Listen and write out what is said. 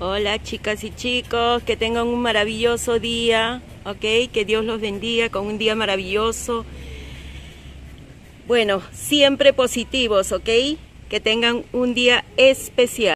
Hola chicas y chicos, que tengan un maravilloso día, ¿ok? Que Dios los bendiga con un día maravilloso. Bueno, siempre positivos, ¿ok? Que tengan un día especial.